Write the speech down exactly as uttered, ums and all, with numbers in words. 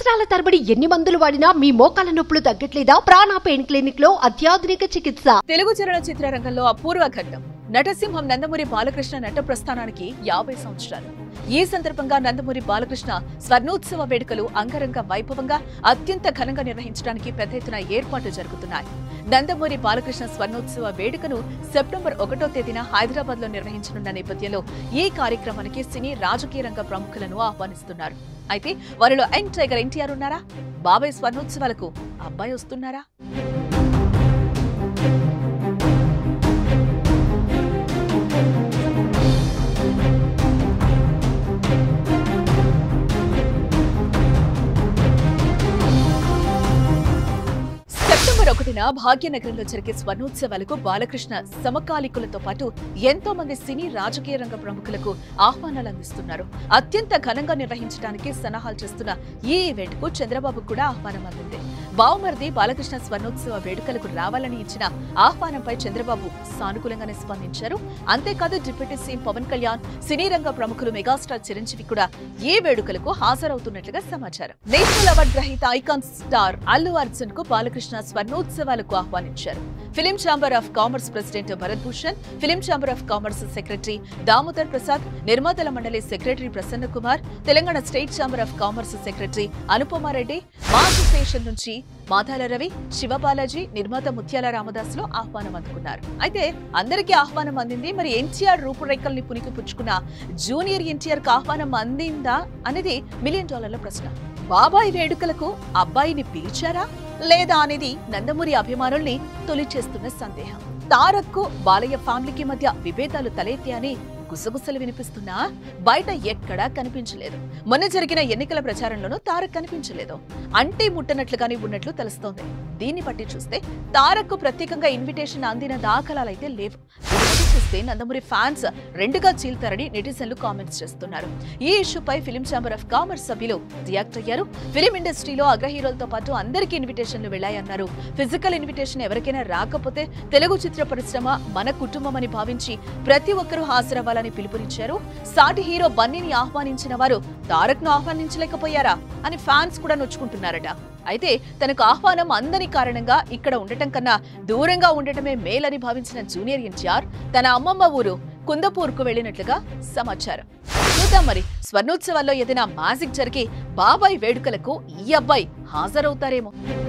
సంవత్సరాల తరబడి ఎన్ని మందులు వాడినా మీ మోకాల నొప్పులు తగ్గట్లేదా? ప్రాణ పెయిన్ క్లినిక్ లో అత్యాధునిక చికిత్స. తెలుగు చలనచిత్ర రంగంలో అపూర్వ ఘట్టం. నటసింహం నందమూరి బాలకృష్ణ నట ప్రస్థానానికి యాభై సంవత్సరాలు. ఈ సందర్భంగా నందమూరి బాలకృష్ణ స్వర్ణోత్సవ వేడుకలు అంగరంగ వైభవంగా అత్యంత ఘనంగా నిర్వహించడానికి పెద్ద ఎత్తున ఏర్పాట్లు జరుగుతున్నాయి. నందమూరి బాలకృష్ణ స్వర్ణోత్సవ వేడుకను సెప్టెంబర్ ఒకటో తేదీన హైదరాబాద్ లో నిర్వహించనున్న నేపథ్యంలో ఈ కార్యక్రమానికి సినీ రాజకీయ రంగ ప్రముఖులను ఆహ్వానిస్తున్నారు. అయితే వారిలో యంగ్ టైగర్ ఎన్టీఆర్ ఉన్నారా? బాబాయ్ స్వర్ణోత్సవాలకు అబ్బాయి వస్తున్నారా? సెప్టెంబర్ ఒకటిన భాగ్యనగరంలో జరిగే స్వర్ణోత్సవాలకు బాలకృష్ణ సమకాలికులతో పాటు ఎంతో మంది సినీ రాజకీయ రంగ ప్రముఖులకు ఆహ్వానాలు అందిస్తున్నారు. అత్యంత ఘనంగా నిర్వహించడానికి సన్నాహాలు చేస్తున్న ఈ ఈవెంట్ కు చంద్రబాబు కూడా ఆహ్వానం అందింది. బావమరిది బాలకృష్ణ స్వర్ణోత్సవ వేడుకలకు రావాలని ఇచ్చిన ఆహ్వానంపై చంద్రబాబు సానుకూలంగానే స్పందించారు. అంతేకాదు డిప్యూటీ సీఎం పవన్ కళ్యాణ్, సినీ రంగ ప్రముఖులు మెగాస్టార్ చిరంజీవి కూడా ఈ వేడుకలకు హాజరవుతున్నట్లుగా సమాచారం. నేషనల్ అవార్డు గ్రహీత ఐకాన్ స్టార్ అల్లు అర్జున్ కు బాలకృష్ణ స్వర్ణోత్సవాలకు ఆహ్వానించారు. Film chamber of commerce president Bharat Bhushan, film chamber of commerce secretary Damodar Prasad, నిర్మాతల మండలి secretary Prasanna Kumar, Telangana state chamber of commerce secretary Anupama Reddy, MAA association నుంచి మాధాల రవి, శివబాలాజీ, నిర్మాత ముత్యాల రామదాస్ లో ఆహ్వానం అందుకున్నారు. అయితే అందరికీ ఆహ్వానం అందింది. మరి ఎన్టీఆర్ రూపురేఖల్ని పునికి పుచ్చుకున్న జూనియర్ ఎన్టీఆర్ కు ఆహ్వానం అందిందా అనేది మిలియన్ డాలర్ల ప్రశ్న. బాబాయ్ వేడుకలకు అబ్బాయిని పిలిచారా లేదా అనేది నందమూరి అభిమానుల్ని తొలిచేస్తున్న సందేహం. తారక్ కు బాలయ్య ఫ్యామిలీకి మధ్య విభేదాలు తలెత్తాయని గుసగుసలు వినిపిస్తున్నా బయట ఎక్కడా కనిపించలేదు. మొన్న జరిగిన ఎన్నికల ప్రచారంలోనూ తారక్ కనిపించలేదు. అంటే ముట్టనట్లుగానే ఉన్నట్లు తెలుస్తోంది. దీన్ని బట్టి చూస్తే తారక్ కు ప్రత్యేకంగా ఇన్విటేషన్ అందిన దాఖలాలైతే లేవు. చూస్తే నందమూరి ఫ్యాన్స్ రెండుగా చీల్తారని నెటిజన్లు కామెంట్స్ చేస్తున్నారు. ఈ ఇష్యూపై ఫిలిం ఛాంబర్ ఆఫ్ కామర్స్ సభ్యులు రియాక్ట్ అయ్యారు. ఫిలిం ఇండస్ట్రీలో అగ్రహీరోలతో పాటు అందరికీ ఇన్విటేషన్లు వెళ్లాయన్నారు. ఫిజికల్ ఇన్విటేషన్ ఎవరికైనా రాకపోతే తెలుగు చిత్ర పరిశ్రమ మన కుటుంబం అని భావించి ప్రతి ఒక్కరూ హాజరవ్వాలని పిలుపునిచ్చారు. సాటి హీరో బన్నీని ఆహ్వానించిన వారు తారక్ ను ఆహ్వానించలేకపోయారా అని ఫ్యాన్స్ కూడా నొచ్చుకుంటున్నారట. అయితే తనకు ఆహ్వానం అందని కారణంగా ఇక్కడ ఉండటం కన్నా దూరంగా ఉండటమే మేలని భావించిన జూనియర్ ఎన్టీఆర్ తన అమ్మమ్మ ఊరు కుందపూర్కు వెళ్లినట్లుగా సమాచారం. చూద్దాం మరి స్వర్ణోత్సవాల్లో ఏదైనా మ్యాజిక్ జరిగి బాబాయ్ వేడుకలకు ఈ అబ్బాయి హాజరవుతారేమో.